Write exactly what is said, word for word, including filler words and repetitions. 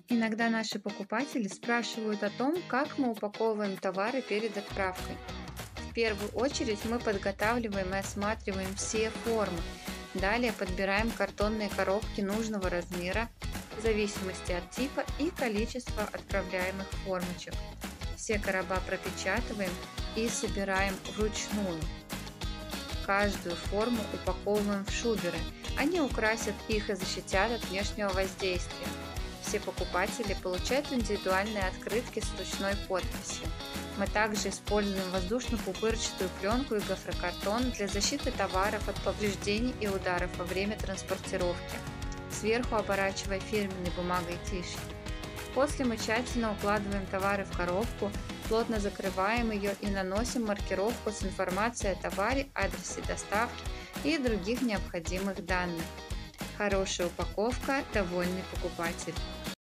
Иногда наши покупатели спрашивают о том, как мы упаковываем товары перед отправкой. В первую очередь мы подготавливаем и осматриваем все формы. Далее подбираем картонные коробки нужного размера в зависимости от типа и количества отправляемых формочек. Все короба пропечатываем и собираем вручную. Каждую форму упаковываем в шуберы. Они украсят их и защитят от внешнего воздействия. Все покупатели получают индивидуальные открытки с ручной подписью. Мы также используем воздушно-пупырчатую пленку и гофрокартон для защиты товаров от повреждений и ударов во время транспортировки, сверху оборачивая фирменной бумагой тишь. После мы тщательно укладываем товары в коробку, плотно закрываем ее и наносим маркировку с информацией о товаре, адресе доставки и других необходимых данных. Хорошая упаковка – довольный покупатель.